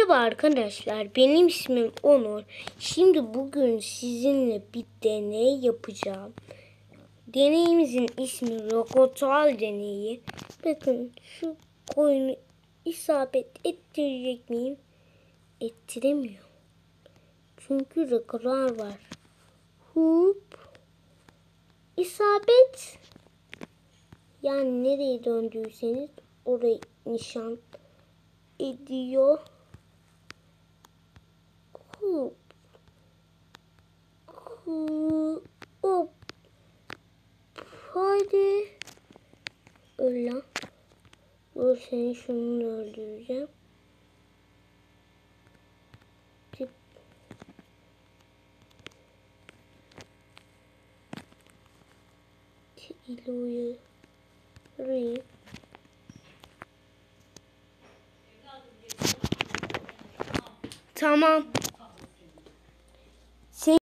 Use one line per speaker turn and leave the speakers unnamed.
Merhaba arkadaşlar, benim ismim Onur. Şimdi bugün sizinle bir deney yapacağım. Deneyimizin ismi Rokotal deneyi. Bakın şu koyunu isabet ettirecek miyim? Ettiremiyorum. Çünkü rakolar var. Hup. İsabet. Yani nereye döndüyseniz orayı nişan ediyor. Hop. Hop. Hadi. Öl lan. Dur, seni şununla öldüreceğim. Tip. İle uyarayım. Tamam.